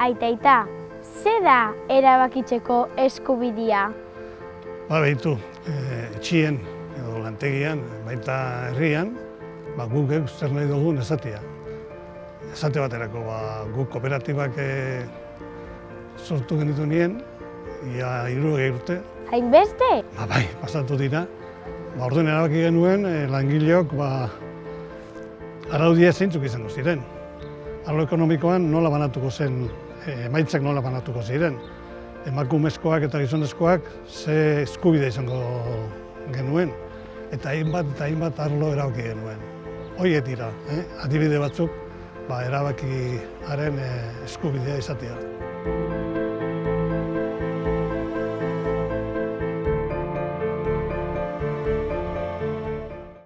Aita, ze da erabakitzeko eskubidea? Behitu, etxien edo lantegian, baita herrian, guk zer nahi dugun esatea. Esate baterako, guk kooperatibak sortu genitu nien, ia 60 urte. Hainbeste? Bai, pasatu dira. Orduan erabaki genuen langileok araudia zeintzuk izango ziren. Arlo ekonomikoan nola banatuko zen, emaitzak nola banatuko ziren. Emakumezkoak eta gizonezkoak ze eskubide izango genuen. Eta hainbat arlo erabaki genuen. Horiek dira, adibide batzuk erabakiaren eskubidea izatea.